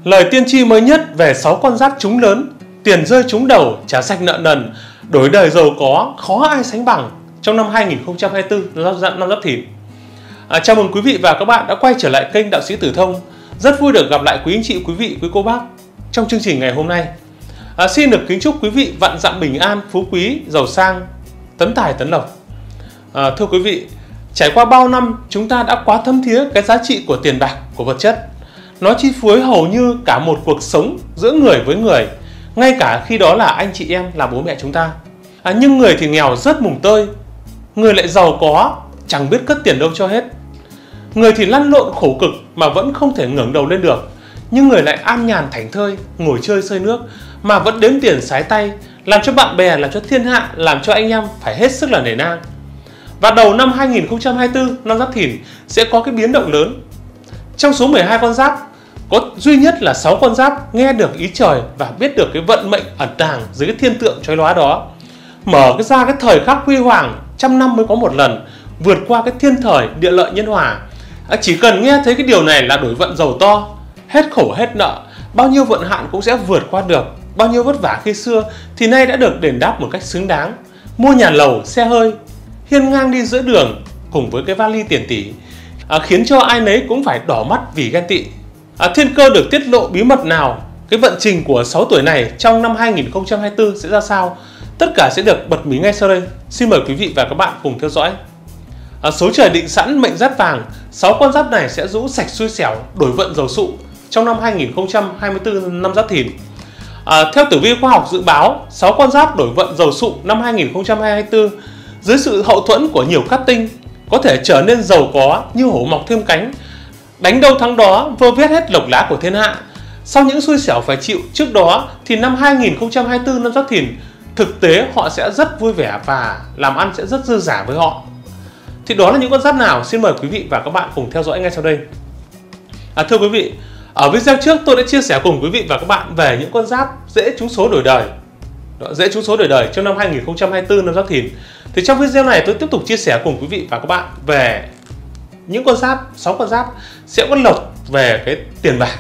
Lời tiên tri mới nhất về 6 con giáp trúng lớn, tiền rơi trúng đầu, trả sạch nợ nần, đổi đời giàu có, khó ai sánh bằng trong năm 2024 năm Giáp Thìn. Chào mừng quý vị và các bạn đã quay trở lại kênh Đạo Sĩ Tử Thông. Rất vui được gặp lại quý anh chị, quý vị, quý cô bác trong chương trình ngày hôm nay. Xin được kính chúc quý vị vạn dặm bình an, phú quý, giàu sang, tấn tài tấn lộc. Thưa quý vị, trải qua bao năm chúng ta đã quá thấm thía cái giá trị của tiền bạc, của vật chất. Nó chi phối hầu như cả một cuộc sống giữa người với người, ngay cả khi đó là anh chị em, là bố mẹ chúng ta. Nhưng người thì nghèo rớt mùng tơi, người lại giàu có chẳng biết cất tiền đâu cho hết. Người thì lăn lộn khổ cực mà vẫn không thể ngẩng đầu lên được, nhưng người lại an nhàn thảnh thơi, ngồi chơi sơi nước mà vẫn đếm tiền sái tay, làm cho bạn bè, làm cho thiên hạ, làm cho anh em phải hết sức là nể nang. Và đầu năm 2024, năm Giáp Thìn sẽ có cái biến động lớn. Trong số 12 con giáp, có duy nhất là 6 con giáp nghe được ý trời và biết được cái vận mệnh ẩn tàng dưới cái thiên tượng chói lóa đó. Mở ra cái thời khắc huy hoàng, trăm năm mới có một lần, vượt qua cái thiên thời địa lợi nhân hòa. Chỉ cần nghe thấy cái điều này là đổi vận giàu to, hết khổ hết nợ, bao nhiêu vận hạn cũng sẽ vượt qua được. Bao nhiêu vất vả khi xưa thì nay đã được đền đáp một cách xứng đáng. Mua nhà lầu, xe hơi, hiên ngang đi giữa đường cùng với cái vali tiền tỷ, khiến cho ai nấy cũng phải đỏ mắt vì ghen tị. Thiên cơ được tiết lộ bí mật nào, cái vận trình của 6 tuổi này trong năm 2024 sẽ ra sao? Tất cả sẽ được bật mí ngay sau đây. Xin mời quý vị và các bạn cùng theo dõi. Số trời định sẵn mệnh giáp vàng, 6 con giáp này sẽ rũ sạch xui xẻo, đổi vận giàu sụ trong năm 2024 năm Giáp Thìn. Theo tử vi khoa học dự báo, 6 con giáp đổi vận giàu sụ năm 2024 dưới sự hậu thuẫn của nhiều cát tinh, có thể trở nên giàu có như hổ mọc thêm cánh, đánh đâu thắng đó, vơ vét hết lộc lá của thiên hạ. Sau những xui xẻo phải chịu trước đó thì năm 2024 năm Giáp Thìn, thực tế họ sẽ rất vui vẻ và làm ăn sẽ rất dư dả với họ. Thì đó là những con giáp nào? Xin mời quý vị và các bạn cùng theo dõi ngay sau đây. Thưa quý vị, ở video trước tôi đã chia sẻ cùng quý vị và các bạn về những con giáp dễ trúng số đổi đời. Dễ trúng số đổi đời trong năm 2024 năm Giáp Thìn. Thì trong video này tôi tiếp tục chia sẻ cùng quý vị và các bạn về những con giáp, 6 con giáp sẽ có lộc về cái tiền bạc.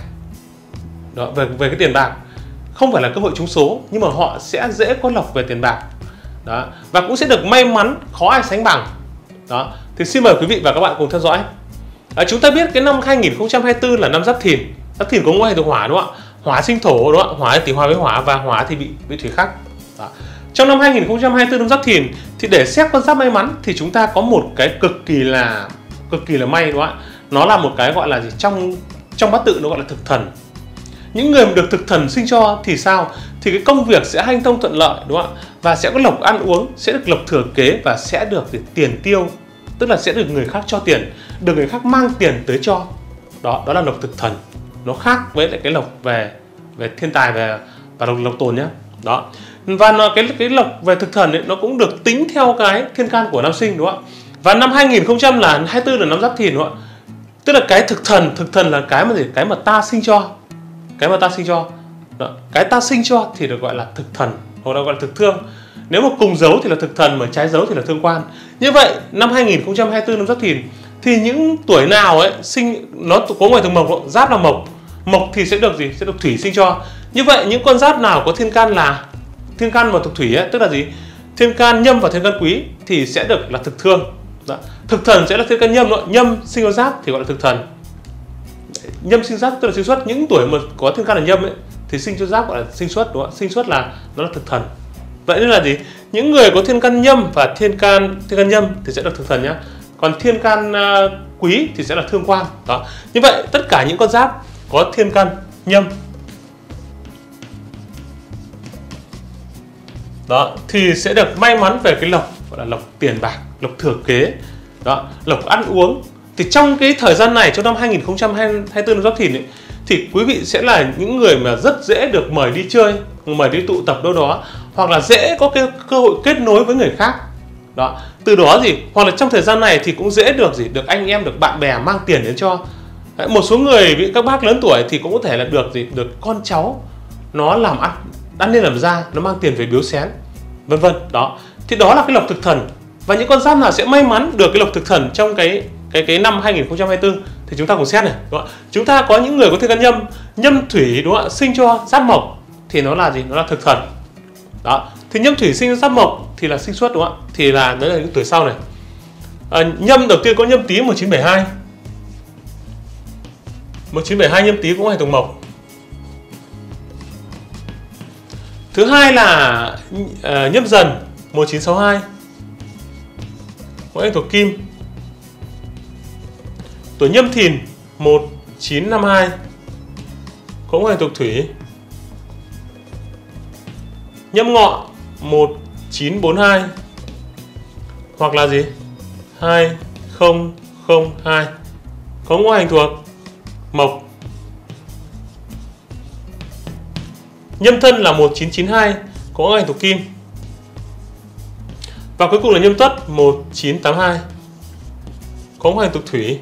Về cái tiền bạc. Không phải là cơ hội trúng số, nhưng mà họ sẽ dễ có lộc về tiền bạc. Đó, và cũng sẽ được may mắn khó ai sánh bằng. Đó, thì xin mời quý vị và các bạn cùng theo dõi. Chúng ta biết cái năm 2024 là năm Giáp Thìn. Giáp Thìn có ngũ hành thuộc hỏa, đúng không ạ? Hỏa sinh thổ, đúng không ạ? Hỏa thì hòa với hỏa, và hỏa thì bị thủy khắc. Đó. Trong năm 2024 năm Giáp Thìn thì để xét con giáp may mắn thì chúng ta có một cái cực kỳ là may, đúng không ạ? Nó là một cái gọi là gì? Trong bát tự nó gọi là thực thần. Những người mà được thực thần sinh cho thì sao? Thì cái công việc sẽ hanh thông thuận lợi, đúng không ạ? Và sẽ có lộc ăn uống, sẽ được lộc thừa kế và sẽ được tiền tiêu, tức là sẽ được người khác cho tiền, được người khác mang tiền tới cho. Đó là lộc thực thần. Nó khác với lại cái lộc về thiên tài và lộc tồn nhé. Đó. Và cái lộc về thực thần ấy, nó cũng được tính theo cái thiên can của năm sinh, đúng không ạ? Và năm 2024 là năm Giáp Thìn, đúng không ạ? Tức là cái thực thần là cái mà ta sinh cho. Cái mà ta sinh cho. Đó. Cái ta sinh cho thì được gọi là thực thần, hoặc là gọi là thực thương. Nếu mà cùng dấu thì là thực thần, mà trái dấu thì là thương quan. Như vậy năm 2024 năm Giáp Thìn thì những tuổi nào ấy sinh, nó có ngoài thường mộc, giáp là mộc, mộc thì sẽ được gì? Sẽ được thủy sinh cho. Như vậy những con giáp nào có thiên can mà thuộc thủy ấy, tức là gì? Thiên can nhâm và thiên can quý thì sẽ được là thực thương. Đó. Thực thần sẽ là thiên can nhâm, nhâm sinh vào giáp thì gọi là thực thần. Nhâm sinh giáp tức là sinh xuất. Những tuổi mà có thiên can là nhâm ấy thì sinh cho giáp gọi là sinh xuất, đúng không? Sinh xuất là nó là thực thần. Vậy nên là gì? Những người có thiên can nhâm và thiên can nhâm thì sẽ được thực thần nhá. Còn thiên can quý thì sẽ là thương quan. Đó. Như vậy tất cả những con giáp có thiên can nhâm đó thì sẽ được may mắn về cái lộc, gọi là lộc tiền bạc, lộc thừa kế. Đó, lộc ăn uống. Thì trong cái thời gian này, trong năm 2024 năm Giáp Thìn ấy, thì quý vị sẽ là những người mà rất dễ được mời đi chơi, mời đi tụ tập đâu đó, hoặc là dễ có cái cơ hội kết nối với người khác. Đó, từ đó gì, hoặc là trong thời gian này thì cũng dễ được được anh em, được bạn bè mang tiền đến cho. Đấy, một số người, các bác lớn tuổi thì cũng có thể là được con cháu nó làm ăn nên làm ra, nó mang tiền về biếu xén, vân vân. Đó, thì đó là cái lộc thực thần. Và những con giáp nào sẽ may mắn được cái lộc thực thần trong cái năm 2024 Thì chúng ta cùng xét này, đúng không? Chúng ta có những người có thiên can nhâm thủy, đúng không ạ, sinh cho giáp mộc thì nó là gì? Nó là thực thần. Đó, thì nhâm thủy sinh cho giáp mộc thì là sinh xuất, đúng không ạ? Thì là đấy là những tuổi sau này. Nhâm đầu tiên có nhâm tý 1972. 1972 nhâm tý cũng hành thuộc mộc. Thứ hai là nhâm dần 1962 cũng hành thuộc kim. Tuổi nhâm thìn 1952 cũng hành thuộc thủy. Nhâm ngọ 1942 hoặc là gì? 2002 cũng hành thuộc mộc. Nhâm thân là 1992 có hành thuộc kim. Và cuối cùng là nhâm tuất 1982 có hành thuộc thủy.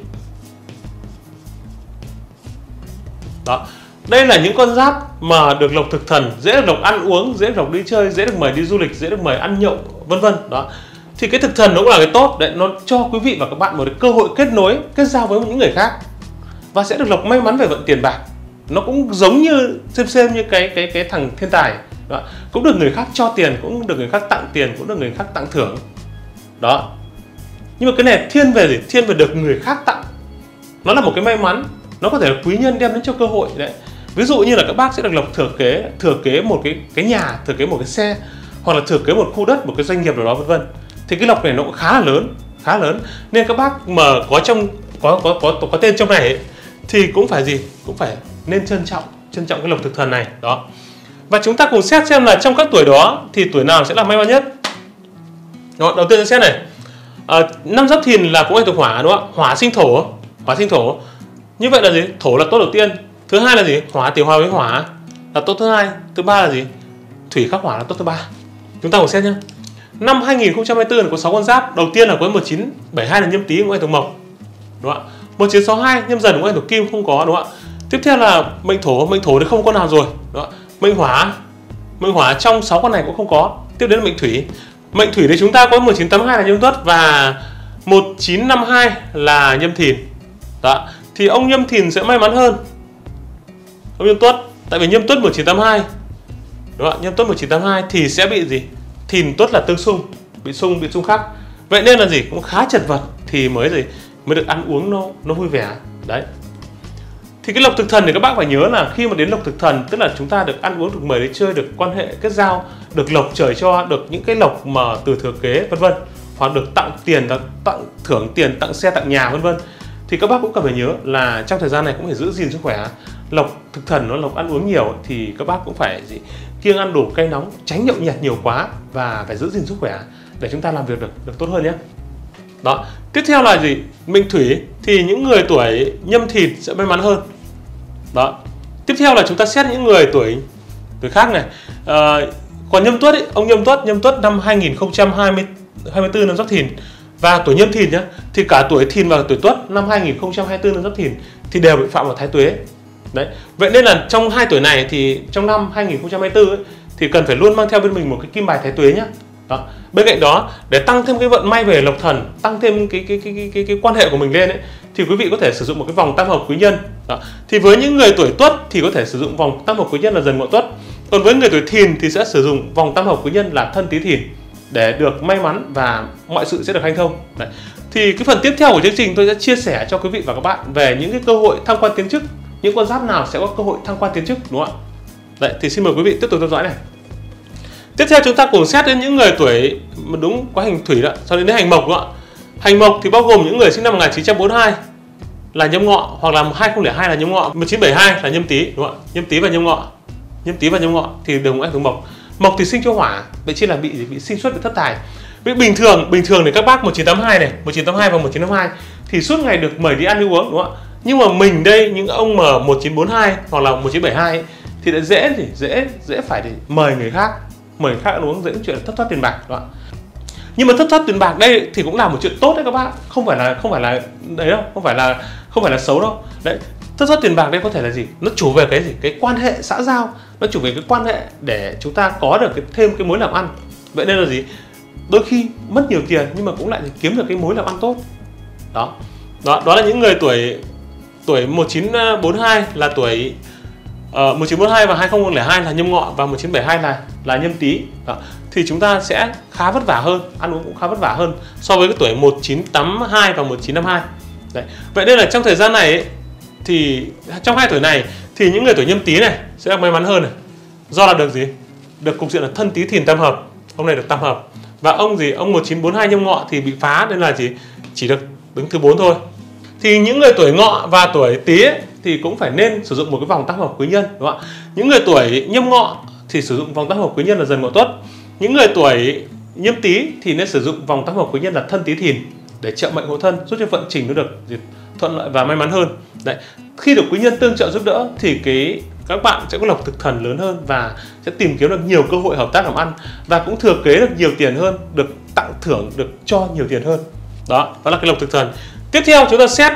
Đó. Đây là những con giáp mà được lộc thực thần, dễ được lộc ăn uống, dễ được lộc đi chơi, dễ được mời đi du lịch, dễ được mời ăn nhậu, vân vân. Đó. Thì cái thực thần nó cũng là cái tốt đấy, nó cho quý vị và các bạn một cơ hội kết nối, kết giao với những người khác và sẽ được lộc may mắn về vận tiền bạc. Nó cũng giống như xem như cái thằng thiên tài. Đó. Cũng được người khác cho tiền, cũng được người khác tặng tiền, cũng được người khác tặng thưởng. Đó. Nhưng mà cái này thiên về gì? Thiên về được người khác tặng. Nó là một cái may mắn, nó có thể là quý nhân đem đến cho cơ hội đấy. Ví dụ như là các bác sẽ được lộc thừa kế một cái nhà, thừa kế một cái xe, hoặc là thừa kế một khu đất, một cái doanh nghiệp nào đó, vân vân. Thì cái lộc này nó cũng khá là lớn. Nên các bác mà có tên trong này ấy, thì cũng phải gì? Cũng phải nên trân trọng cái lộc thực thần này. Đó. Và chúng ta cùng xét xem là trong các tuổi đó thì tuổi nào sẽ là may mắn nhất. Đó, đầu tiên chúng xét này. Năm Giáp Thìn là cũng hành thuộc hỏa, đúng không ạ? Hỏa sinh thổ. Như vậy là gì? Thổ là tốt đầu tiên. Thứ hai là gì? Hỏa tiểu hòa với hỏa là tốt thứ hai. Thứ ba là gì? Thủy khắc hỏa là tốt thứ ba. Chúng ta cùng xét nhé. Năm 2024 là có 6 con giáp. Đầu tiên là có 1972 là nhâm tý cũng hành thuộc mộc, đúng không ạ? 1962 nhâm dần cũng hành thuộc kim, không có, đúng không ạ? Tiếp theo là mệnh thổ thì không có nào rồi, đúng không ạ? Mệnh hỏa trong 6 con này cũng không có. Tiếp đến là mệnh thủy thì chúng ta có 1982 là nhâm tuất và 1952 là nhâm thìn. Đó. Thì ông nhâm thìn sẽ may mắn hơn ông nhâm tuất, tại vì nhâm tuất 1982, đúng không ạ? Nhâm tuất 1982 thì sẽ bị gì? Thìn tuất là tương xung, bị xung khắc. Vậy nên là gì? Cũng khá chật vật thì mới được ăn uống nó vui vẻ. Đấy. Thì cái lộc thực thần thì các bác phải nhớ là khi mà đến lộc thực thần tức là chúng ta được ăn uống, được mời đi chơi, được quan hệ kết giao, được lộc trời cho, được những cái lộc mà từ thừa kế, vân vân, hoặc được tặng tiền, tặng thưởng tiền, tặng xe, tặng nhà, vân vân. Thì các bác cũng cần phải nhớ là trong thời gian này cũng phải giữ gìn sức khỏe. Lộc thực thần nó lộc ăn uống nhiều thì các bác cũng phải kiêng ăn đồ cay nóng, tránh nhậu nhẹt nhiều quá và phải giữ gìn sức khỏe để chúng ta làm việc được tốt hơn nhé. Đó. Tiếp theo là gì? Mệnh thủy thì những người tuổi nhâm thìn sẽ may mắn hơn. Đó. Tiếp theo là chúng ta xét những người tuổi khác này. Còn nhâm tuất ấy, ông nhâm tuất năm 2024 năm Giáp Thìn và tuổi nhâm thìn nhá, thì cả tuổi thìn và tuổi tuất năm 2024 năm Giáp Thìn thì đều bị phạm vào thái tuế. Đấy. Vậy nên là trong hai tuổi này thì trong năm 2024 ấy, thì cần phải luôn mang theo bên mình một cái kim bài thái tuế nhá. Đó. Bên cạnh đó để tăng thêm cái vận may về lộc thần, tăng thêm cái quan hệ của mình lên ấy, thì quý vị có thể sử dụng một cái vòng tam hợp quý nhân. Đó. Thì với những người tuổi tuất thì có thể sử dụng vòng tam hợp quý nhân là dần ngọ tuất. Còn với người tuổi thìn thì sẽ sử dụng vòng tam hợp quý nhân là thân tý thìn để được may mắn và mọi sự sẽ được hanh thông. Đấy. Thì cái phần tiếp theo của chương trình tôi sẽ chia sẻ cho quý vị và các bạn về những cái cơ hội thăng quan tiến chức, những con giáp nào sẽ có cơ hội thăng quan tiến chức, đúng không ạ? Đấy, thì xin mời quý vị tiếp tục theo dõi này. Tiếp theo chúng ta cùng xét đến những người tuổi mà đúng có hành thủy đó, sau đến hành mộc đó. Hành mộc thì bao gồm những người sinh năm 1942 là nhâm ngọ, hoặc là 2002 là nhâm ngọ, 1972 là nhâm tý, đúng không ạ? Nhâm tý và nhâm ngọ thì đều có hành mộc. Mộc thì sinh cho hỏa, vậy chỉ là bị sinh xuất, bị thất tài. Bình thường thì các bác 1982 này, 1982 và 1952 thì suốt ngày được mời đi ăn đi uống, đúng không ạ? Nhưng mà mình đây, những ông mà 1942 hoặc là 1972 ấy, thì đã dễ phải mời người khác ăn uống, dễ chuyện thất thoát tiền bạc, đúng không ạ? Nhưng mà thất thoát tiền bạc đây thì cũng là một chuyện tốt đấy các bác, không phải là đấy đâu, không phải là xấu đâu. Đấy, thất thoát tiền bạc đây có thể là gì? Nó chủ về cái gì? Cái quan hệ xã giao, nó chủ về cái quan hệ để chúng ta có được thêm cái mối làm ăn. Vậy nên là gì? Đôi khi mất nhiều tiền nhưng mà cũng lại kiếm được cái mối làm ăn tốt. Đó là những người tuổi tuổi 1942 là tuổi 1942 và 2002 là nhâm ngọ, và 1972 là nhâm tý. Đó. Thì chúng ta sẽ khá vất vả hơn, ăn uống cũng khá vất vả hơn so với cái tuổi 1982 và 1952. Đấy. Vậy nên là trong thời gian này ấy, thì trong hai tuổi này thì những người tuổi nhâm tý này sẽ may mắn hơn này. Do là được gì? Được cục diện là thân tý thìn tam hợp. Ông này được tam hợp. Và ông 1942 nhâm ngọ thì bị phá, nên là chỉ được đứng thứ 4 thôi. Thì những người tuổi ngọ và tuổi tý ấy, thì cũng phải nên sử dụng một cái vòng tam hợp quý nhân, đúng không ạ? Những người tuổi nhâm ngọ thì sử dụng vòng tam hợp quý nhân là dần ngọ tuất. Những người tuổi nhâm tý thì nên sử dụng vòng tam hợp quý nhân là thân tý thìn để trợ mệnh hộ thân, giúp cho vận trình nó được thuận lợi và may mắn hơn. Đấy, khi được quý nhân tương trợ giúp đỡ thì các bạn sẽ có lộc thực thần lớn hơn và sẽ tìm kiếm được nhiều cơ hội hợp tác làm ăn, và cũng thừa kế được nhiều tiền hơn, được tặng thưởng, được cho nhiều tiền hơn. Đó là cái lộc thực thần. Tiếp theo chúng ta xét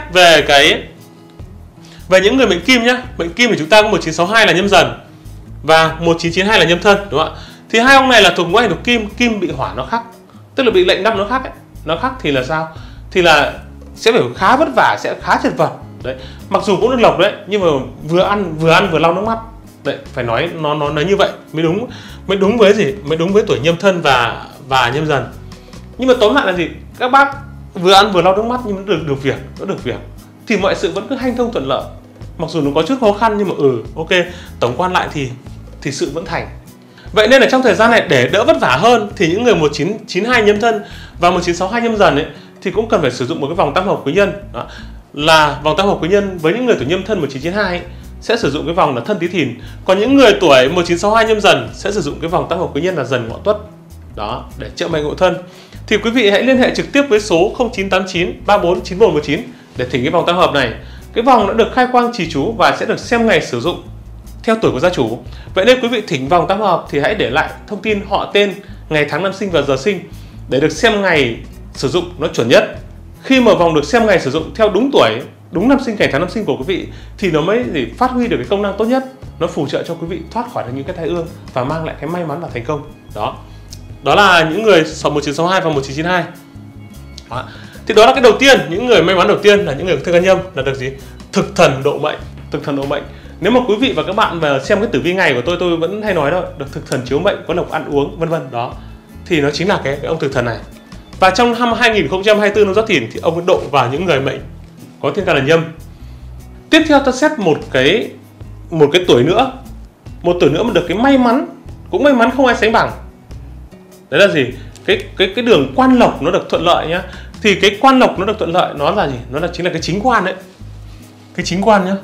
về những người mệnh kim nhé. Mệnh kim thì chúng ta có 1962 là nhâm dần và 1992 là nhâm thân, đúng không ạ? Thì hai ông này là thuộc ngũ hành thuộc kim, kim bị hỏa nó khắc, tức là bị lệnh năm nó khắc ấy. Nó khắc thì là sao? Thì là sẽ phải khá vất vả, sẽ khá chật vật. Đấy, mặc dù cũng được lộc đấy, nhưng mà vừa ăn vừa lau nước mắt. Đấy, phải nói nó nói như vậy mới đúng với gì? Mới đúng với tuổi nhâm thân và nhâm dần. Nhưng mà tóm lại là gì? Các bác vừa ăn vừa lau nước mắt nhưng nó được việc. Thì mọi sự vẫn cứ hanh thông thuận lợi. Mặc dù nó có chút khó khăn nhưng mà ok, tổng quan lại thì sự vẫn thành. Vậy nên là trong thời gian này để đỡ vất vả hơn thì những người 1992 nhâm thân và 1962 nhâm dần ấy thì cũng cần phải sử dụng một cái vòng tam hợp quý nhân. Đó. Là vòng tam hợp quý nhân với những người tuổi nhâm thân 1992 ấy, sẽ sử dụng cái vòng là thân tý thìn, còn những người tuổi 1962 nhâm dần sẽ sử dụng cái vòng tam hợp quý nhân là dần ngọ tuất. Đó, để trợ mệnh hộ thân. Thì quý vị hãy liên hệ trực tiếp với số 0989 34 9119 để thỉnh cái vòng tam hợp này. Cái vòng đã được khai quang trì chú và sẽ được xem ngày sử dụng theo tuổi của gia chủ. Vậy nên quý vị thỉnh vòng tam hợp thì hãy để lại thông tin họ tên, ngày tháng năm sinh và giờ sinh để được xem ngày sử dụng nó chuẩn nhất. Khi mà vòng được xem ngày sử dụng theo đúng tuổi, đúng năm sinh, ngày tháng năm sinh của quý vị thì nó mới phát huy được cái công năng tốt nhất, nó phù trợ cho quý vị thoát khỏi được những cái tai ương và mang lại cái may mắn và thành công. Đó là những người 1962 và 1992. Đó. Thì đó là cái đầu tiên, những người may mắn đầu tiên là những người thương can nhâm là được gì? Thực thần độ mệnh. Nếu mà quý vị và các bạn mà xem cái tử vi ngày của tôi vẫn hay nói đó, được thực thần chiếu mệnh, có lộc ăn uống vân vân, đó thì nó chính là cái ông thực thần này. Và trong năm 2024 năm Giáp Thìn thì ông ấy độ vào những người mệnh có thiên can là nhâm. Tiếp theo ta xét một cái tuổi nữa, một tuổi nữa mà được cái may mắn, cũng may mắn không ai sánh bằng. Đấy là gì? Cái đường quan lộc nó được thuận lợi nhá. Thì cái quan lộc nó được thuận lợi nó là gì? Nó chính là cái chính quan đấy. Cái chính quan nhá.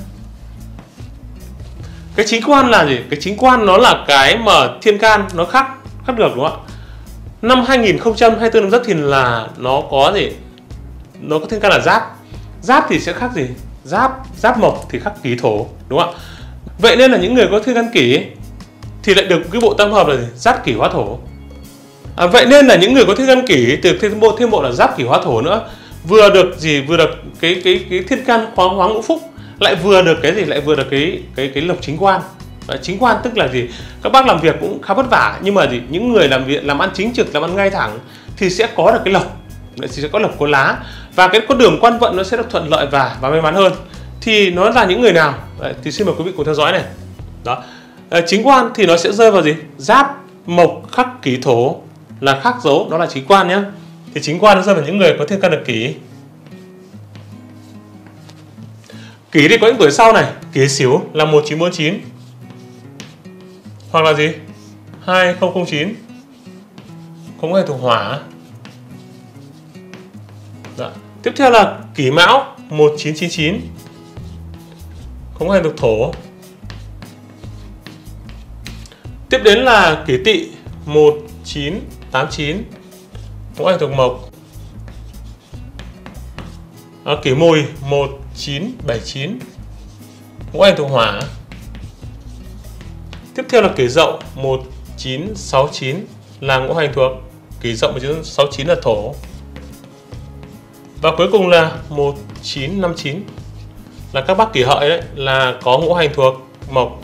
Cái chính quan là gì? Cái chính quan nó là cái mà thiên can nó khắc được, đúng không ạ? Năm 2024 năm Giáp Thìn là nó có gì? Nó có thiên can là giáp. Giáp thì sẽ khắc gì? Giáp mộc thì khắc kỷ thổ, đúng không ạ? Vậy nên là những người có thiên can kỷ thì lại được cái bộ tam hợp là gì? Giáp kỷ hóa thổ. Vậy nên là những người có thiên can kỷ từ thêm bộ là giáp kỷ hóa thổ nữa, vừa được cái thiên can hóa ngũ phúc, lại vừa được cái gì? Lại vừa được cái lộc chính quan. Chính quan tức là gì? Các bác làm việc cũng khá vất vả, nhưng mà những người làm ăn chính trực, làm ăn ngay thẳng thì sẽ có được cái lộc, sẽ có lộc có lá, và cái con đường quan vận nó sẽ được thuận lợi và may mắn hơn. Thì nó là những người nào? Đấy, thì xin mời quý vị cùng theo dõi này. Đó, chính quan thì nó sẽ rơi vào gì? Giáp mộc khắc kỷ thổ là khắc dấu, đó là chính quan nhé. Thì chính quan nó rơi vào những người có thiên can được kỷ. Kỷ thì có những tuổi sau này, kỷ Sửu là 1949 hoặc là gì? 2009, không có hệ thuộc hỏa. Đó. Tiếp theo là kỷ Mão 1999, không có hệ thuộc thổ. Tiếp đến là kỷ Tỵ 1989, không có hệ thuộc mộc. Kỷ Mùi 1979, ngũ hành thuộc hỏa. Tiếp theo là kỷ Dậu 1969 là ngũ hành thuộc kỷ Dậu 1969 là thổ. Và cuối cùng là 1959 là các bác kỷ Hợi đấy, là có ngũ hành thuộc mộc.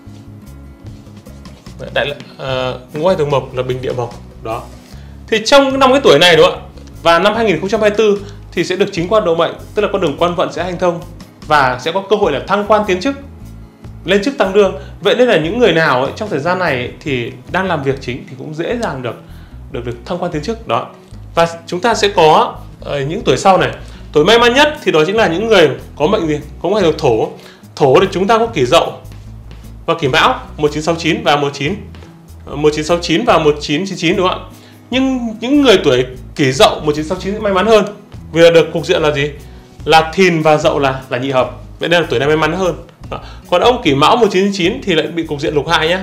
Ngũ hành thuộc mộc là bình địa mộc. Đó. Thì trong năm cái tuổi này, đúng không ạ? Và năm 2024 thì sẽ được chính quan độ mệnh, tức là con đường quan vận sẽ hanh thông. và sẽ có cơ hội là thăng quan tiến chức, lên chức tăng lương. Vậy nên là những người nào ấy, trong thời gian này ấy, thì đang làm việc chính thì cũng dễ dàng được thăng quan tiến chức đó. Và chúng ta sẽ có những tuổi sau này, tuổi may mắn nhất thì đó chính là những người có mệnh gì, có mệnh thuộc thổ. Thổ thì chúng ta có Kỷ Dậu và Kỷ Mão 1969 và 1969 và 1999, đúng không ạ? Nhưng những người tuổi Kỷ Dậu 1969 may mắn hơn vì là được cục diện là gì, là Thìn và Dậu là nhị hợp, vậy nên là tuổi này may mắn hơn. Đó. Còn ông Kỷ Mão 1999 thì lại bị cục diện lục hại nhá,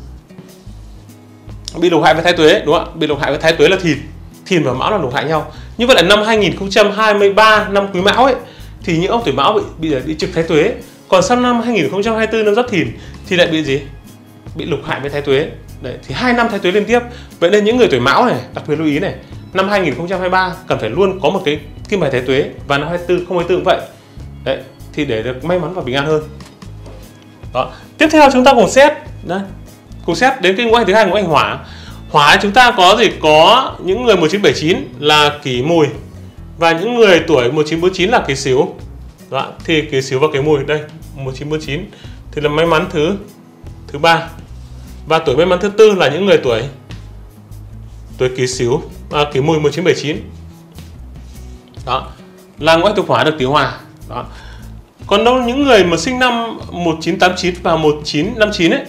bị lục hại với Thái Tuế, đúng không ạ? Bị lục hại với Thái Tuế là Thìn và Mão là lục hại nhau. Như vậy là năm 2023 năm Quý Mão ấy thì những ông tuổi Mão bị trực Thái Tuế. Còn sang năm 2024 năm Giáp Thìn thì lại bị gì? Bị lục hại với Thái Tuế. Đấy, thì 2 năm Thái Tuế liên tiếp. Vậy nên những người tuổi Mão này đặc biệt lưu ý này, năm 2023 cần phải luôn có một cái kim bài Thái Tuế, và năm 2024 cũng vậy. Đấy, thì để được may mắn và bình an hơn. Đó. Tiếp theo chúng ta cùng xét, đấy, cùng xét đến cái ngũ hành thứ hai, ngũ hành hỏa. Hỏa chúng ta có gì? Có những người 1979 là Kỷ Mùi, và những người tuổi 1949 là Kỷ Sửu. Đó, thì Kỷ Sửu và Kỷ Mùi đây 1949 thì là may mắn thứ ba. Và tuổi may mắn thứ tư là những người tuổi Kỷ Sửu, Kỷ Mùi 1979. Đó, là ngũ hành thuộc hỏa được tỷ hòa. Đó. Còn đâu những người mà sinh năm 1989 và 1959 ấy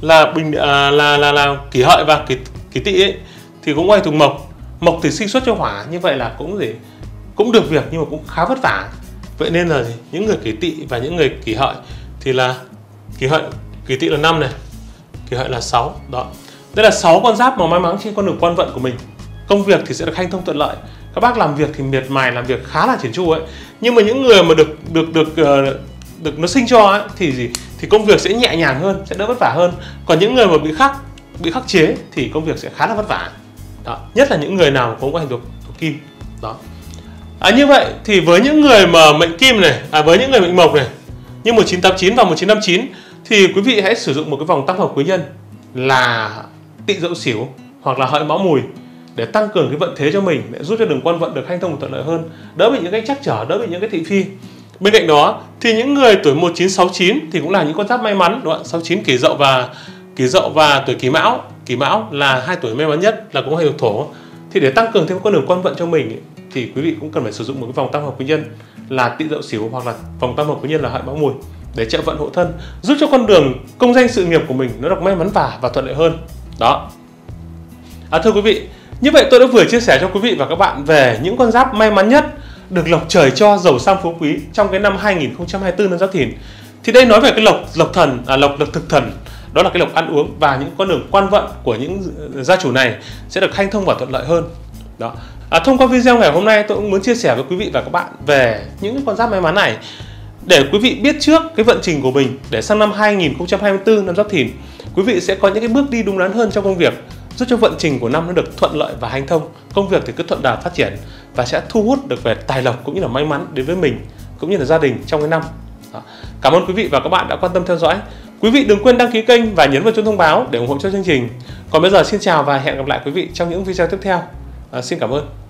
là Kỷ Hợi và Kỷ Tỵ ấy thì cũng ngũ hành thuộc mộc. Mộc thì sinh xuất cho hỏa, như vậy là cũng được việc nhưng mà cũng khá vất vả. Vậy nên là những người Kỷ Tỵ và những người Kỷ Hợi thì là Kỷ Tỵ là 5 này, Kỷ Hợi là 6. Đó. Đây là 6 con giáp mà may mắn trên con đường quan vận của mình. Công việc thì sẽ được hanh thông thuận lợi. Các bác làm việc thì miệt mài, làm việc khá là chỉn chu ấy. Nhưng mà những người mà được nó sinh cho ấy, thì công việc sẽ nhẹ nhàng hơn, sẽ đỡ vất vả hơn. Còn những người mà bị khắc chế thì công việc sẽ khá là vất vả. Đó. Nhất là những người nào có ngũ hành thuộc kim. Đó. Như vậy thì với những người mà mệnh kim này, với những người mệnh mộc này, như 1989 và 1959 thì quý vị hãy sử dụng một cái vòng tam hợp quý nhân là Tỵ Dậu Sửu hoặc là Hợi Mão Mùi để tăng cường cái vận thế cho mình, để giúp cho đường quan vận được hanh thông thuận lợi hơn, đỡ bị những cái trắc trở, đỡ bị những cái thị phi. Bên cạnh đó thì những người tuổi 1969 thì cũng là những con giáp may mắn, đúng không? 69 Kỷ Dậu và tuổi Kỷ Mão là 2 tuổi may mắn nhất, là cũng hay thuộc thổ. Thì để tăng cường thêm con đường quan vận cho mình thì quý vị cũng cần phải sử dụng một cái vòng tam hợp quý nhân là Tỵ Dậu Sửu hoặc là vòng tam hợp quý nhân là Hợi Mão Mùi để trợ vận hộ thân, giúp cho con đường công danh sự nghiệp của mình nó được may mắn và thuận lợi hơn. Đó. Thưa quý vị, như vậy tôi đã vừa chia sẻ cho quý vị và các bạn về những con giáp may mắn nhất, được lộc trời cho, giàu sang phú quý trong cái năm 2024 năm Giáp Thìn. Thì đây nói về cái lộc thực thần, đó là cái lộc ăn uống, và những con đường quan vận của những gia chủ này sẽ được hanh thông và thuận lợi hơn. Đó. Thông qua video ngày hôm nay tôi cũng muốn chia sẻ với quý vị và các bạn về những con giáp may mắn này để quý vị biết trước cái vận trình của mình, để sang năm 2024 năm Giáp Thìn quý vị sẽ có những cái bước đi đúng đắn hơn trong công việc, giúp cho vận trình của năm nó được thuận lợi và hanh thông. Công việc thì cứ thuận đà phát triển và sẽ thu hút được về tài lộc cũng như là may mắn đến với mình cũng như là gia đình trong cái năm. Đó. Cảm ơn quý vị và các bạn đã quan tâm theo dõi. Quý vị đừng quên đăng ký kênh và nhấn vào chuông thông báo để ủng hộ cho chương trình. Còn bây giờ xin chào và hẹn gặp lại quý vị trong những video tiếp theo. Xin cảm ơn.